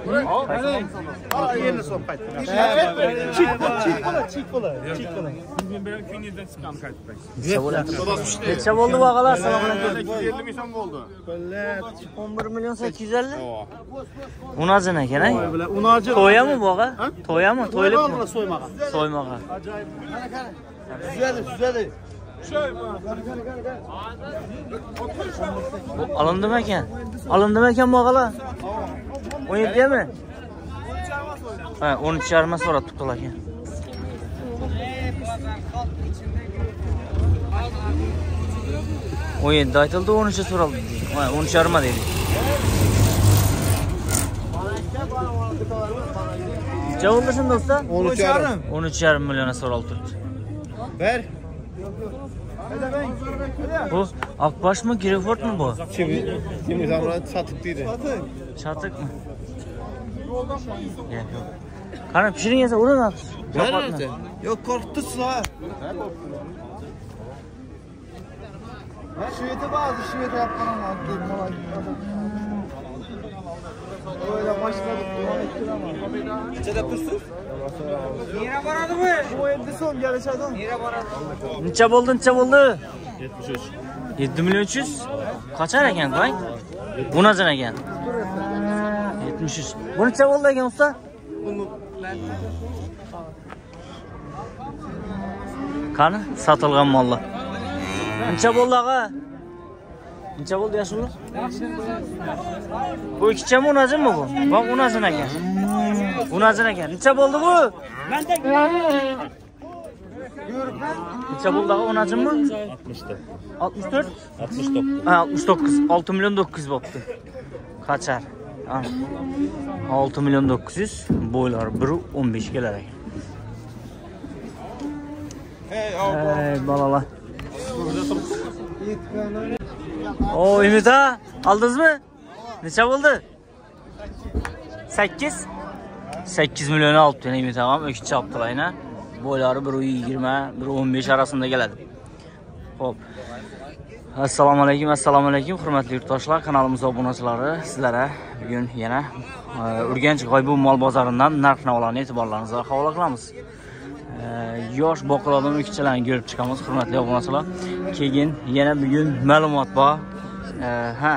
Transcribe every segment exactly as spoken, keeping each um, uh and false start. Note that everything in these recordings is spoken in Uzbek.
Yerine so'm qaytdi. Chik bo'la, chik bo'la, chik bo'la. Men bilan kuyindan chiqqan qaytdi. Necha bo'ldi bu og'alar? Assalomu alaykum. ikki yuz ellik ming so'm bo'ldi. o'n bir million sakkiz yuz ellik. Unazin ekan, a? Unajin. To'yami bu og'a? To'yami? To'yilibmi? So'ymagan. So'ymagan. Güzel, güzel. Alındımı ekan? Alındımı ekan bu og'alar? o'n yetti mi? Ha, o'n uch yarim so'rab tutdilar ekan. o'n yetti aytildi, o'n uch so'raldi. Ha, o'n uch yarim dedi. Necha bo'ldi shunda usta? o'n uch yarim. o'n uch yarim million so'raldi turibdi. Ver. Bu Akbaş mı, Greyfurt mu bu? Kimi? Kimi zaman satık dedi. Çatık mı? Yok yok. Kana pişirin yese onu ne yapsın? Nerede? Yok korktusun ha. Ben şivete bazı şivete yapmadan aldım. Öyle başladık. Neçe yapıyorsun? Nere baradı bu? Bu elli son gelişedi. Nere baradı? Neçe buldu, neçe buldu? yetmiş üç. yetti milyon uch yuz. Kaçar ekan koy? Bu nazar ekan? yetmiş üç. Bu neçe buldu ekan usta? Qani satılgan mallar. Neçe buldu ağa? Neçe buldu yaşlı? Bu ikiçe mi unazın mı bu? Bak unazın ekan. Unazın ekan. Neçe buldu bu? Neçe buldu ağa unazın mı? altmış dört. altmış dört? altmış dokuz. Ha, altmış dokuz. altı milyon dokuz yüz boptu. Kaçar? altı milyon dokuz yüz. Boylar bir o'n besh kelar ekan. Hey balalar. O Ümit ha, aldınız mı? Neçe buldu? sakkiz. sakkiz milyonu alıp yani Ümit ağam öküz çaptılar yine. Boyları bir yigirme, bir o'n besh arasında geladi. Hop. Assalomu alaykum, assalomu alaykum hurmatli yurtdoshlar, kanalimiz obunachilari. Sizlarga bugun yana Urganch G'oybu mol bozoridan narx-navolarni e'tiborlaringizga havola qilamiz. Yosh boqiladan o'kizchalarni ko'rib chiqamiz hurmatli obunachilar. Keyin yana bugun ma'lumot bor. Ha.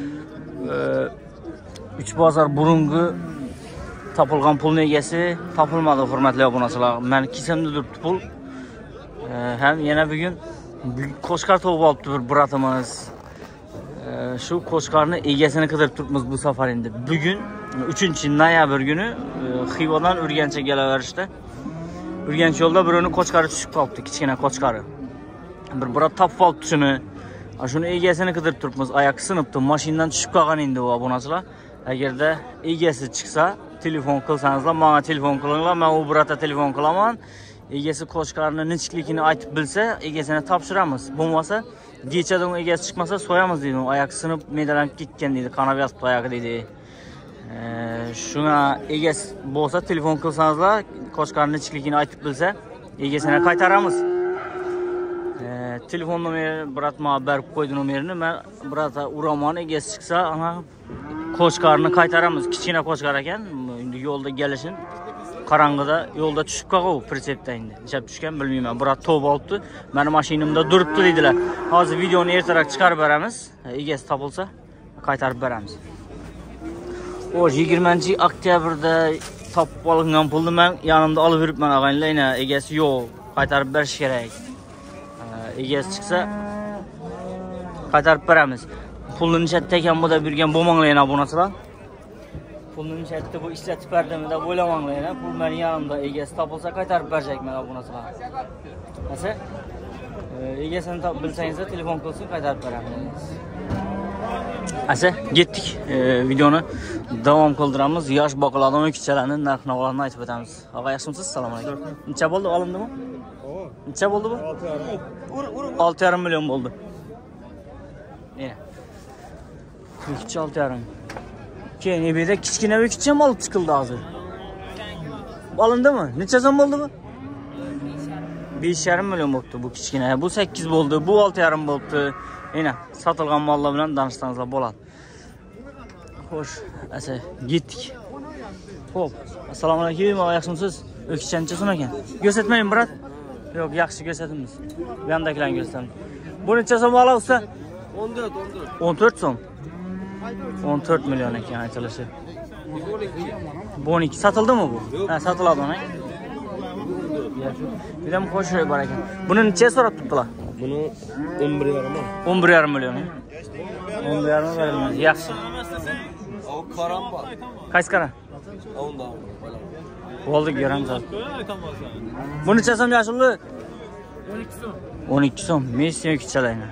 Uch bozor burungi topilgan pulning egasi topilmadi hurmatli obunachilar. Men kisamda turibdi pul. Ham yana bugun Qo'shqar topib olibdi bir bratimiz. Shu Qo'shqarni egasini qidirib turibmiz bu safar endi. Bugun uchinchi noyabr kuni Xivadan Urganchga kelaverishdi. Urganch yo'lda birini Qo'shqari tushib qolibdi, kichkina Qo'shqari. Bir brat topib olibdi shuni. Shuni egasini qidirib turibmiz. Oyoq sinibdi, mashinadan tushib qolgan endi u obunachilar. Agarda egasi chiqsa, telefon qilsangizlar, menga telefon qilinglar, men u bratga telefon qilaman. Egasi Qo'shqarni nechikligini aytib bilsa, egasini topshiramiz. Bo'lmasa, kechadan egasi chiqmasa so'yamiz deydi. Oyoq sinib, medalanib ketgan deydi, qanab yotibdi oyog'i deydi. Shuna egasi bo'lsa telefon qilsangizlar, Qo'shqarni nechikligini aytib bilsa, egasini qaytaramiz. Telefon nomeri bratma berib qo'ydi nomerini. Men brata uraman, egasi chiqsa, ana Qo'shqarni qaytaramiz. Kichkina Qo'shqar ekan, endi yo'lda kelishin qarang'ida yo'lda tushib qolgan u pritsepda endi. Nechab tushgan bilmayman. Brat to'p olibdi. Meni mashinamda duribdi dedilar. Hozir videoni ertaroq chiqarib beramiz. Egasi topilsa qaytarib beramiz. O yigirmanchi oktyabrda topib olingan pulni men yanimda olib yuribman og'aylar. Egasi yo'q, qaytarib berish kerak. Egasi chiqsa qaytarib beramiz. Pulni chatda ekan bu deb yurgan bo'lmanglar obunachilar. Pulni chatda bu ishlatib berdimi deb o'ylamanglar. Pul meni yanimda, egasi topilsa qaytarib berajakman obunachilar. Asa egasini topib bilsangizlar telefon qilsin, qaytarib beramiz. Asa ketdik. Videoni davom qildiramiz. Yosh boqiladan o'kizchalarni narx-navolarni aytib o'tamiz. Og'a yaxshimisiz? Assalomu alaykum. Necha bo'ldi, olindimi? Necha bo'ldi bu? olti yarim million bo'ldi. Mana. ikki olti yarim. Keyin ebeda kichkina o'kizcha ham olib chiqildi hozir. Olindimi? Necha so'm bo'ldi bu? besh yarim million bo'libdi bu kichkina. Bu sakkiz bo'ldi, bu olti yarim bo'libdi. Mana sotilgan mollar bilan tanishsanizlar bo'ladi. Xo'sh, asa ketdik. Hop. Assalomu alaykum, yaxshimisiz? O'kichancha so'm ekan. Ko'rsatmaymi, brat? Yo'q, yaxshi ko'rsatamiz. Bu yandagilarni ko'rsatamiz. Bu necha so'm ola usta? o'n to'rt, o'n to'rt. o'n to'rt so'm. o'n to'rt million ekan aytilishi. Bu o'n ikki satildimi bu? Ha, satiladi ona. Bir ham qo'shiq bor ekan. Buni necha so'rab turibdilar? Buni o'n bir yarim. o'n bir yarim million. o'n bir yarim berilmez. Yaxshi. O karam bor. Qaysi qara? Onda. Bo'ldi, ko'ramiz. Bu necha so'm yashilli? o'n ikki so'm. o'n ikki so'm. Messi yo'kichalayni.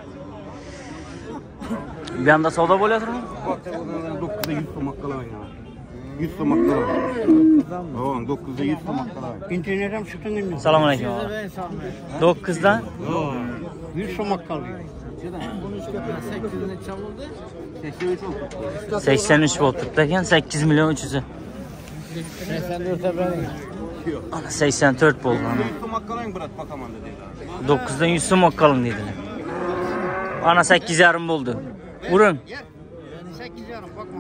Bu yerda savdo bo'layaptimi? dokuzda yuz so'm qalaman. yuz so'm qalaman. Ha, dokuzda yuz so'm qalaman. İnternetten çıktın mı? Assalomu alaykum. dokuzdan yuz so'm qalıyor. sakson uch bo'lib turibdi ekan, sakkiz million uch yuz. Ana sakson to'rt bo'ldi. yuz so'm qalang brat pakaman dedilar. dokuzdan yuz so'm qolin dedilar. Ana sakkiz yarim bo'ldi. Urin. sakkiz yarim bakma.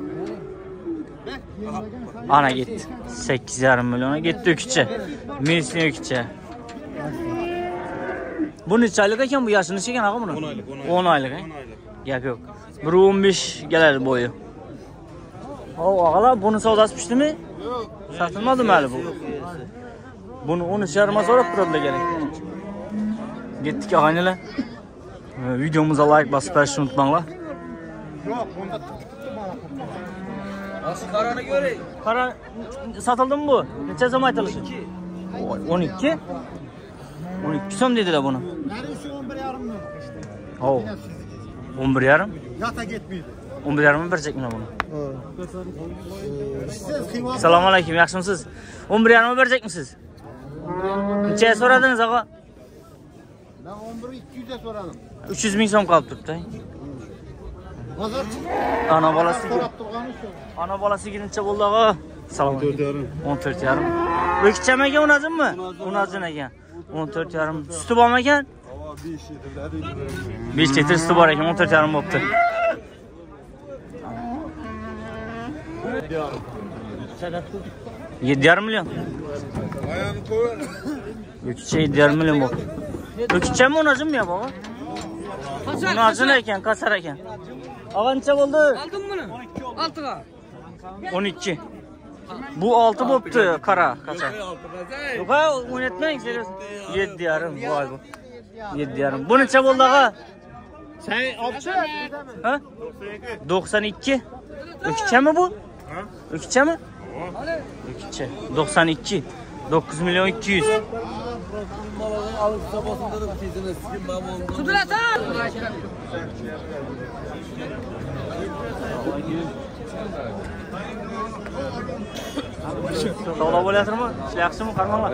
Ana gitti. sakkiz yarim milyona gitti öküçe. Messi öküçe. Bu neçe aylık ekan bu yaşını çeken ağa bunu? on aylık. on aylık. on aylık. Gap yok. bir on besh gelir boyu. O ağalar bunun savdası pişti mi? Yok. Satılmadı mı hali bu? Bunu on üç yarıma sonra kuralda gerek. Gittik ağayneler. Videomuza like basıp paylaşmayı unutmayın. Yok, onda Nasıl karanı göreyim? Kara satıldı mı bu? Neçe zaman aytılışı? on iki. on iki so'm dediler bunu. Neresi on bir yarım mı? Oo. on bir yarım. Yata gitmeydi. on bir yarım mı verecek mi bunu? Siz kıyma. Assalomu alaykum, yaxshimisiz? on bir yarım mı verecek misiniz? Neçeye soradınız ağa? Ben on bir ikki yuz'a soradım. uch yuz ming so'm qolib turibdi. Pazar çıktı. Ana bolasi. Sorap turganı şu. Ana bolasi necha bo'ldi ağa? Assalomu alaykum. yarim. o'n to'rt yarim. O'kcham ekan, unazimmi? Unazin ekan. o'n to'rt yarim. Suti bormi ekan? besh litr suti bor ekan, o'n to'rt yarim bo'libdi. yetti yarim million. Ayağını koy. O'kcha yetti yarim million bo'ldi. O'kchami unazimmi ya baba? Unazin ekan, kasar ekan. Ağa necha bo'ldi? Aldın bunu. Altıga. o'n ikki. Bu olti bo'libdi, qara, kasar. Yo'q, o'ynatmang, serios. yetti yarim, voy bu. yetti yarim. Bu necha bo'ldi ağa? Sen alçı. Ha? doksan ikki. O'kchami bu? Ha? O'kchami? O'kcha. doksan ikki. dokuz milyon ikki yuz. Alıp sabahında da bitirdiniz. Kim babam? Kudurata! Savdo bo'layaptimi? Ishlayapsizmi, qarmoqlar?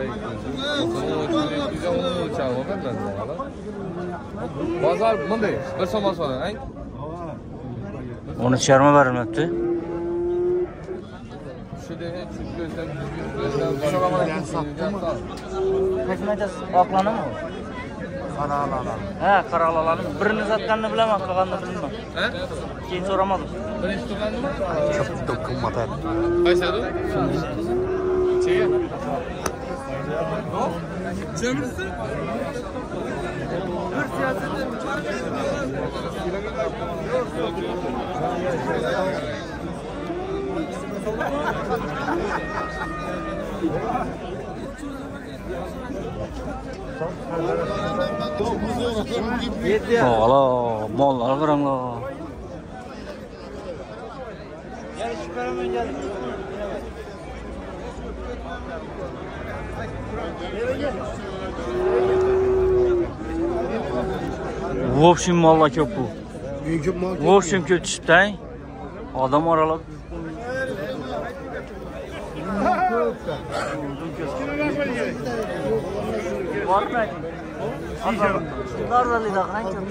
Bozor bunday bir so'm so'rang. o'n uch yarim berilmabdi. Oqlanami? Qaralalar. Ha, qaralalarni birini satganini bilaman, qolganini bilmayman. Ha? Keyin so'ramadim. Birinchi turganimi? Çok kımmat abi. Qaysi edi? Chega. Chemizdi? Oğla, mollar qaranglar. В общем, mollar ko'p bu. В общем, ko'p tushibdi. Odam oralab. Bormi? Darvalida qarang ko'p.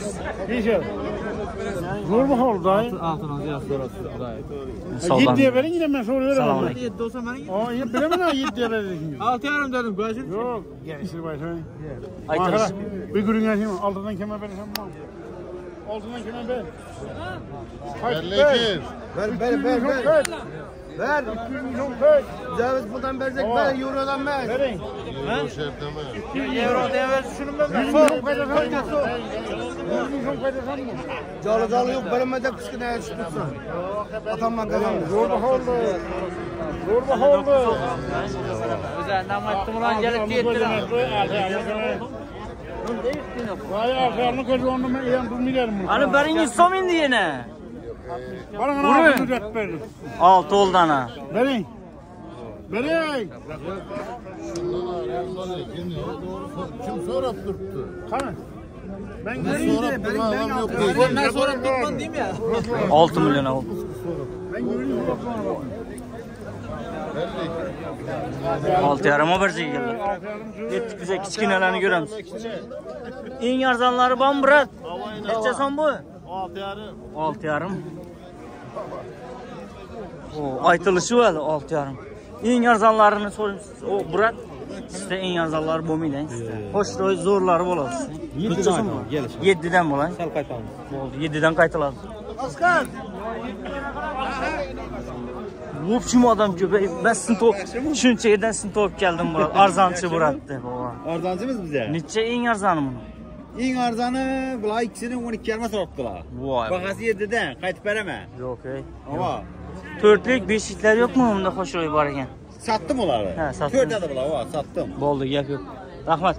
Zor mu oldu dayı? Altına yaz sorası. Savdan. Yediye verin yine ben sonra veririm. Assalomu alaykum. Yedi olsa bana git. Aa, ya bilemem ha yediye verin. Altı yarım dedim. Gözün. Yok, gençler var şöyle. Aytırız. Bir günün yaşayayım, altından kemer verirsen mal. Altından kemer ver. Hayır, ver. Ver, ver, ver, ver. Ver. iki yüz milyon koy. Ceviz buradan verecek ver. Euro'dan ver. Verin. Euro devrez şunu ben ver. yüz milyon koyacak mı? yüz milyon koyacak mı? Calı calı yok. Veremede kışkına yaşık tutsun. Atamdan kazandı. Zor bakalım. Zor bakalım. Üzerinden baktım ulan gelip gittiler. Vay akarını koydu onu ben yan durmayalım. Hani benim İslam indi yine. Bana ne yapacak böyle? Altı oldu ana. Benim. Benim. Kim sonra tuttu? Kanı. Ben Sonra tuttu adam yok. Ben sonra tutman diyeyim ya. altı milyon oldu. Ben görüyorum altı yarıma verecek geldi. Gittik bize kiçkinelerini göremiz. En yarzanları ban bırak. Neçe son bu? altı yarım. altı yarım. O aytılışı var altı yarım. En yarzanlarını sorayım siz. O bırak. Size en yarzanları bu milen size. Hoş zorları bol olsun. yediden mi? yediden mi lan? Sal kaytalım. Oldu. yediden kaytalım. Aslan. Vupçum adam köpeği. Ben sintop. Şunca yerden sintop geldim buraya. Arzançı bıraktı baba. Arzancımız bize. Neçe en yarzanı bunu? En arzanı bular ikisini on iki yarıma sattılar. Vay. Bakası yediden kayıt vereme. Yok ey. Ama Törtlük beşikler yok mu bunda hoş oy var ekan? sattım onları. He, sattın. Dört adı bular o sattım. Bo'ldi, gap yo'q. Rahmat.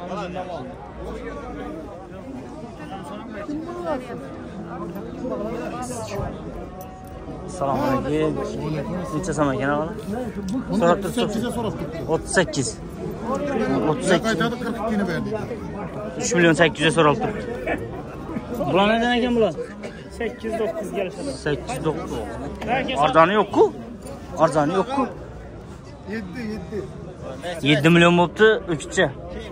Assalomu alaykum. Necha so'm ekan o'g'li? So'rab turibsiz. o'ttiz sakkiz. o'ttiz sakkiz. Qaytadi qirq ikkini berdik. uch million sakkiz yuz so'ralib turibdi. Bular nedan ekan bular? sakkiz dokuz kelishadi. sakkiz dokuz. Arzoni yo'q-ku? Arzoni yo'q-ku? yetti yetti. yetti milyon bo'libdi, o'kitcha.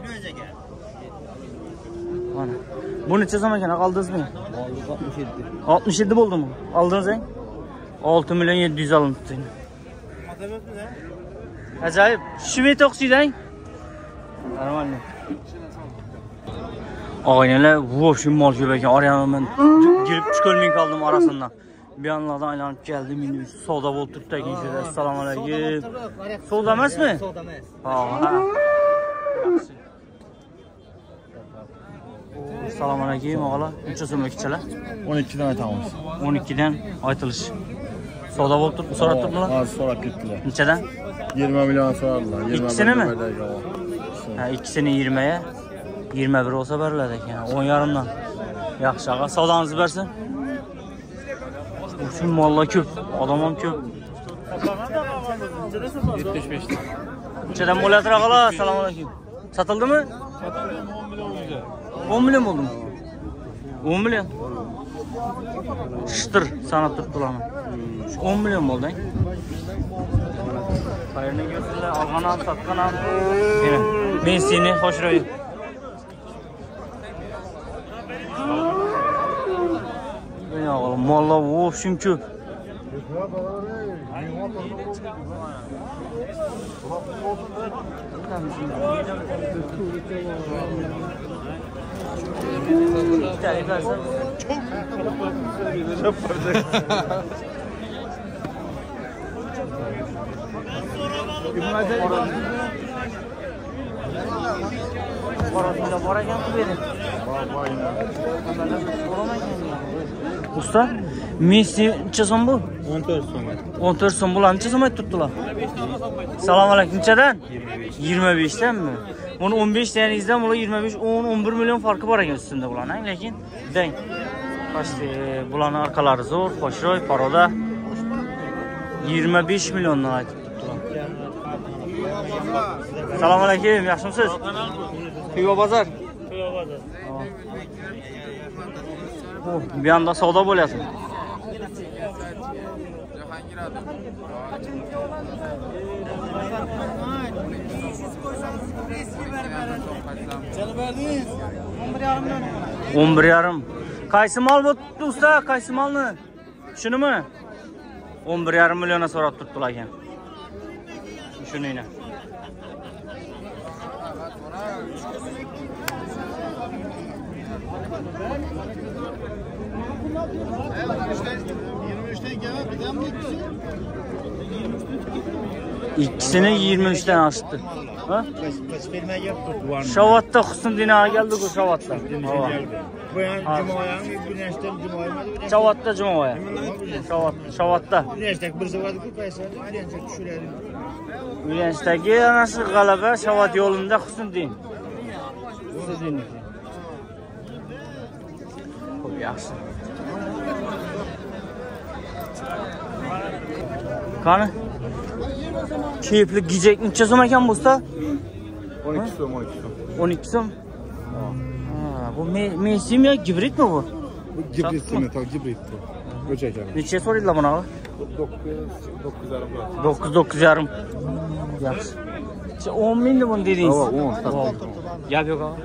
Mana. Bu necha so'm ekan? Qaldingizmi? altmış yedi. altmış yedi bo'ldimi? Aldingiz-a? olti million yetti yuz alındı. Acayip. Shvet o'qishidang. Normalni. Oynalar, vo'shim mol ko'p ekan. Oraya men girib chiqolmay qoldim orasidan. Bir anlardan aylanıp geldim indi. Savda bo'lib turibdi ekan shunda. Assalomu alaykum. Savda emasmi? Savda emas. Ha, ha. Assalomu alaykum o'g'lar. Necha so'm o'kitchalar? on ikkidan aytamiz. o'n ikkidan aytilish. Savda bo'lib turibdi, so'rab turibdilar. Hozir so'rab ketdilar. Nechadan? yigirma million so'radilar. İkisini mi? Ha, ikisini yigirmaya. yigirma bir olsa beriladi ekan. o'n yarimdan. Yaxshi ağa, savdangizni bersin. Uchun mollar ko'p, odam ham ko'p. yetmish besh. Nechadan bo'ladir og'alar? Assalomu alaykum. Satildimi? o'n million bo'ldimi? o'n million. Shtir sanab turibdilarmi? o'n million bo'ldi. Xayrni ko'rsinlar, olgan ham, sotgan ham. Men seni xo'shroy. Ya oğlum, mollar vo'shim ko'p. Parasıyla para geldi benim. Usta, Messi necha so'm bu? o'n to'rt so'm. o'n to'rt so'm bular necha so'm aytibdilar? Assalomu alaykum. Nechadan? yigirma besh danmi? Buni o'n besh daningizdan bular yigirma besh, o'n, o'n bir million farqi bor ekan üstünde bularning, lekin dang. Qashti bularning orqalari zo'r, qo'shroy, paroda. yigirma besh milliondan aytib turibdilar. Assalomu alaykum, yaxshimisiz? Xiva bozor. Xiva bozor. Oh, bir anda savdo bo'lyapti. o'n bir yarim. Qaysi mol bo'pti usta? Qaysi molni? Shunimi? o'n bir yarim milliona so'rab turibdilar ekan. Shuningni. yigirma uchdan gel, bir ham ikki. İkisini yirmi üçten açtı. Ha? Şavat'ta Hüsnü Dina'a geldik o Şavat'ta. Bu yan Cuma'ya, Güneş'ten Cuma'ya mı? Şavat'ta Cuma'ya. Şavat, Şavat'ta. Güneş'tek bir zavardı ki kaysaydı, Güneş'tek şuraya. Güneş'teki anası Qalaba Şavat yolunda Hüsnü Din. Hüsnü Din. Çok yaxşı. Qani? Keyifli giyecek necha so'm ekan bu usta? on iki so'm, on iki so'm. on iki so'm. Ha, bu Messi mi, gibrid mi bu? Bu gibrit metal gibrit. O'cha ekan. Necha so'raydilar bunaqa? dokuz yarim bor. dokuz dokuz yarim. Yaxshi. Che o'n mingni buni dedingiz. Ha, o'n. Gap yo'q ha.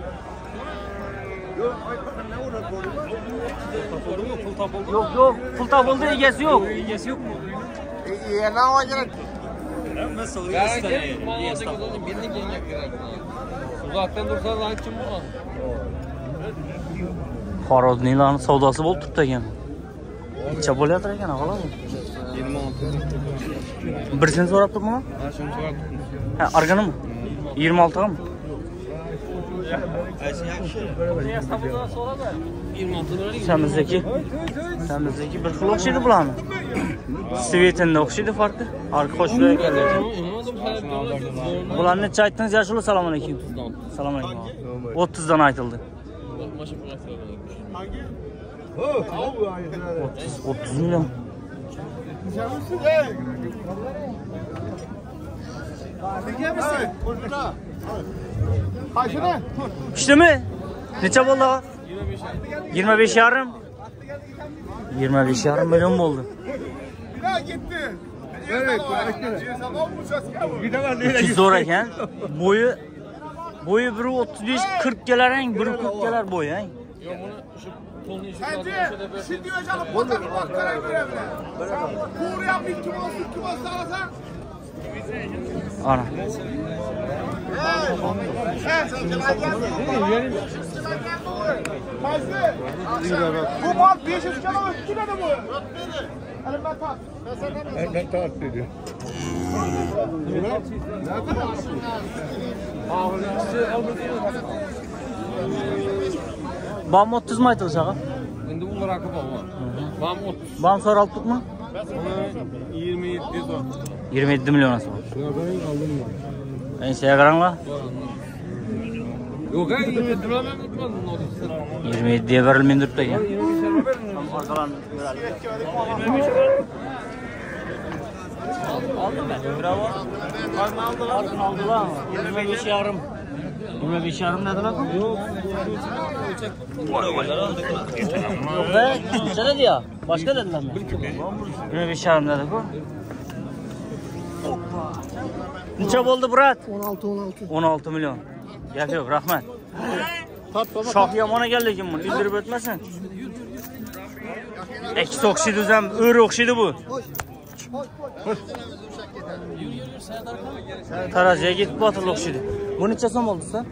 Yo'q, yo'q, pul topildi, egasi yo'q. Egasi yo'qmi? Yana ojirat. Uzaktan dursanız hangi kim bu? Xorazmliklarning savdosi bo'lib turibdi ekan. Necha bo'layotir ekan, xolos? yigirma olti. Birsini so'rab turibmi? Ha, shuni so'rab turibman. Ha, arganimi? yigirma oltigami? yigirma olti lira. Samizdagi. Samizdagi bir xil o'xshaydi bularni. Svetinda o'xshaydi farqi. Arqa qo'shilib ekanlar. Bularni necha aytdingiz, Yashul? Assalomu alaykum. Assalomu alaykum. o'ttiz dan aytildi. o'ttiz, o'ttiz million. Piştimi? Necha bo'ldi? yigirma besh yarim. yigirma besh yarim million bo'ldi. ikki zo'r ekan. Bo'yi bo'yi bir o'ttiz besh qirq kelar, bir qirq kelar bo'yi, ha. Yo'q, buni shu qo'lni ishib Sence şimdi hocam fotoğraf baktıran görebilir. Kuru yap iki mos iki mos arasan. Ana. Bu mal beş yüz kilo üstü ne bu? Elimden tat. Ben tat dedi. Bam o'ttiz mi aytildi ağa? endi ular akı bo'lma. Bam o'ttiz. Bam so'ralibdikmi? yigirma yetti so'm. yigirma yetti million so'm. Ensiga qaranglar. Yo'q, yigirma yetti lira men o'tmadim. yigirma yettiga berilmay turibdi ekan. Aldım ben. Bravo. Aldım aldılar. yirmi beş yarım. yirmi beş yarım dediler mi? Yok. Yok be. Neçe dedi ya? Başka dediler mi? yirmi beş yarım dedik o. Neçe oldu Murat? on olti on olti. on olti milyon. Gap yo'q, rahmat. Shoh yomona keldi ekan buni, ildirib o'tmasin. Ikkisi o'xshaydi o'zam, o'ri o'xshaydi bu. Taraziga ketib botil o'xshaydi. Bu necha so'm bo'ldi usta?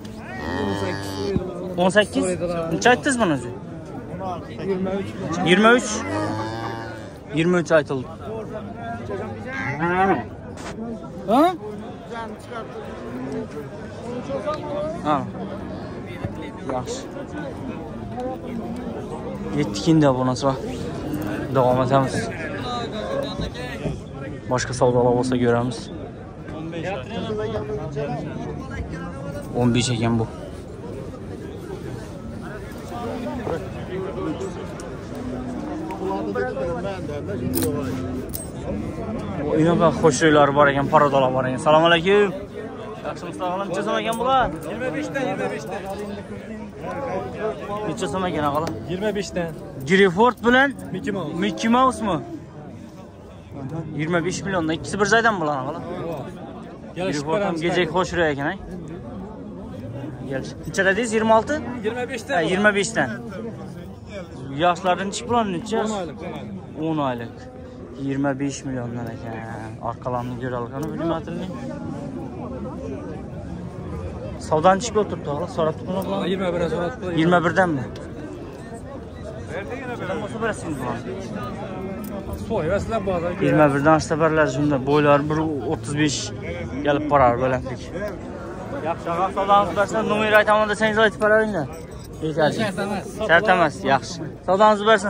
o'n sakkiz. Necha aytdingiz buni o'zi? yigirma uch. yigirma uch aytildi. Ha? Ha. Yaxshi. Yettikinde bundan devam etamiz. Başka savdolar olsa göremiz. on beş ekan bu. İnaqa xo'shliklar bor ekan, parodalar bor ekan. Assalomu alaykum. Yaxshimisiz og'alar? Necha so'm ekan bular? yigirma besh dan, yigirma besh dan. Necha so'm ekan og'alar? yigirma besh dan. Grifford bilan Mickey Mouse. Mickey Mouse mu? yigirma besh milliondan ikkisi bir joydan bular og'alar. Grifford ham gecek xo'shlik ekan, ha? Gelish. Necha dedingiz? yigirma olti? yigirma besh dan. Ha, yigirma besh dan. Yoshlardan ish bilan necha? o'n oylik, o'n oylik. yigirma besh milliondan ekan. Orqalarini ko'ralgani bilmatimni. Savdan chiqib o'tiribdi, og'lar, so'rab turibman bular. yigirma bir dan so'rabdi. yigirma bir danmi? Berdi yana bir. Bo'lsa berasizmi bular? Soyvaslar bozor. yigirma birdan ashta berlar shunda. Bo'ylari bir o'ttiz besh kelib borar balandlik. Yaxshi, og'a savdoningiz bersin. Nomer aytaman desangiz aytib beraringlar. Yetarli. Shart emas, yaxshi. Savdoningiz bersin.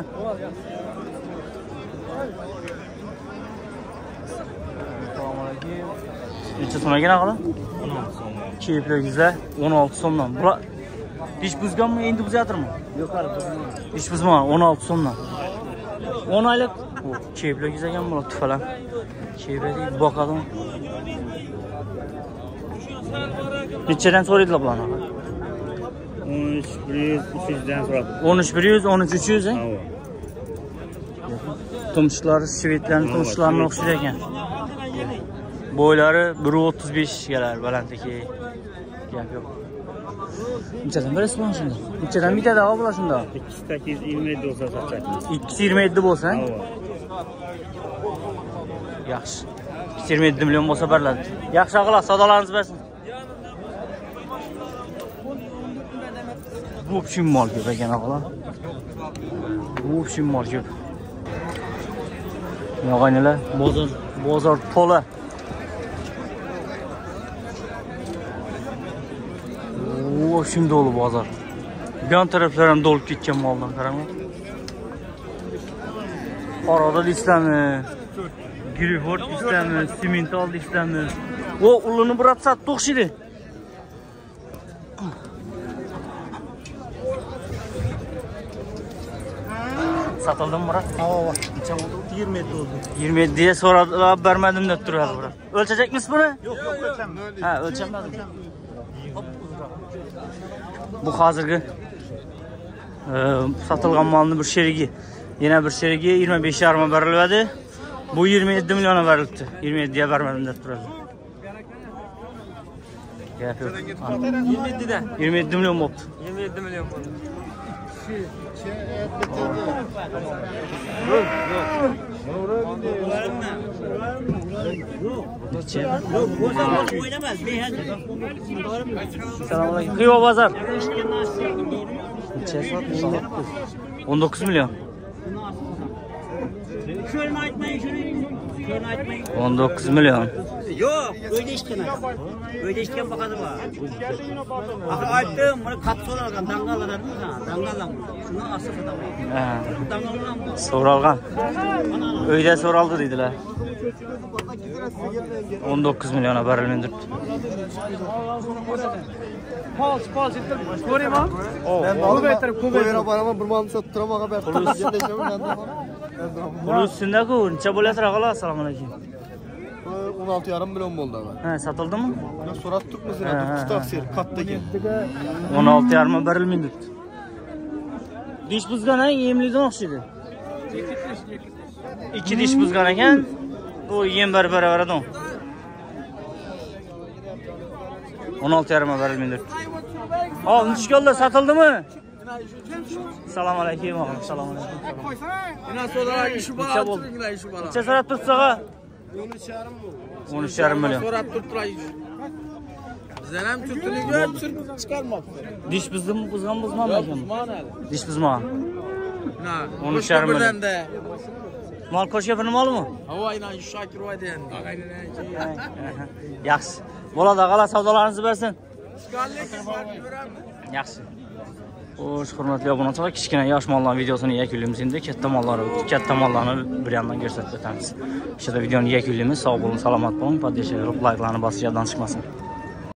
Necha so'm ekan aqla? o'n olti so'm. Keyifli güzel, o'n olti so'mdan. Bular dish buzganmi, endi buzatirmi? Yo'q, hali buzmagan. Dish buzmagan, o'n olti so'mdan. o'n oylik. O, keyifli güzel ekan bular tufalar. Keyifli boqadim. Nechadan so'raydilar bularni? o'n uch bir yuz uch yuz dan so'radi. o'n uch bir yuz, o'n uch uch yuz. Tumshuqlari, shvedlarning tumshuqlarini o'xshaydi ekan. Bo'ylari bir o'ttiz besh kelar balandligi. Gap yo'q. Nechadan berasiz buni shunda? Nechadan bitadi aka bular shunda? ikki yuz sakkiz yuz yigirma yetti bo'lsa sotadi. ikki yuz yigirma yetti bo'lsa? Yaxshi. ikki yuz yigirma yetti million bo'lsa beriladi. Yaxshi aqlar, savdolaringiz bersin. Bu общем mol ko'p ekan aqlar. Bu общем mol ko'p. Yog'aynilar, bozor, bozor to'la. O şimdi dolu bozor. Yan taraflar ham dolib ketgan moldan qaranglar. Arada listami, Griford listami, Simental listami. O uluni bir atsat to'xshidi. Satıldın mı Murat? Hava var. Necha oldu? yigirma yetti oldu. yigirma yediye so'radilar, bermadim deb turadi Murat. O'lchajak misiz buni? Yo'q, yo'q, ölçem. Ha, o'lchamadim. Bu hozirgi satilgan molning bir sherigi, yana bir sherigi yigirma besh yarim beriladi. Bu yigirma yetti million berilibdi. yigirma yeddiga bermadim deb turadi. Gap yo'q. yigirma yettida. yigirma yetti million bo'ldi. yigirma yetti million bo'ldi. Assalomu alaykum. Xiva bozor. o'n dokuz million. Şöyle aytmayın, şöyle şöyle aytmayın. o'n dokuz million. Yok, öyle işten adam. Öyle işten bakadı var. Akı ayttım, bunu katı olarak dangaladın mı sana? Dangalan mı? Şunu asıl adam. Ha, Dangalan mı? so'ralgan. Uyda so'raldi deydilar. o'n dokuz milliona berilmedi. Pol, pol yetib. Ko'raymi? Ben alıp aytarım. Koyara baraman bir malını sattırama haber. Pul üstünde-ku, necha bo'lyapti aqlar? Assalomu alaykum. o'n olti yarim million bo'ldi ama. Ha, sotildimi? Buni so'rab turibmiz yana. Tafsir kattagi. o'n olti yarim berilmedi. Dish buzgan ekan, yemlidan o'xshaydi. ikki dish buzgan ekan, u yem berib beraveradi. o'n olti yarim berilmedi. Hop, nishkollar sotildimi? Assalomu alaykum, og'am. Assalomu alaykum. Ina so'rab ishi bor, o'tiringlar ishi bor. Necha so'rab turibsiz og'a? o'n uch yarim million. So'rab turibdilar ish. Bizlar ham turtiliga chiqarmoqda. Dish buzdimi, buzgan buzmanmi ekan? Dish buzmagan. Na, o'n uch yarim million. million. Mol ko'shga molmi? Havoydan Shokir voy degan. Yaxshi. Bo'ladi, og'alar savdolaringizni bersin. Chiqarlik Yaxshi. Xo'sh, hurmatli obunachilar, kichkina yosh mollarning videosini yakunlaymiz endi. Katta mollar, katta mollarni bir yandan ko'rsatib o'tamiz. O'shada videoni yakunlaymiz. Sog' bo'ling, salomat bo'ling. Poddesh, like-larni bosishdan chiqmasin.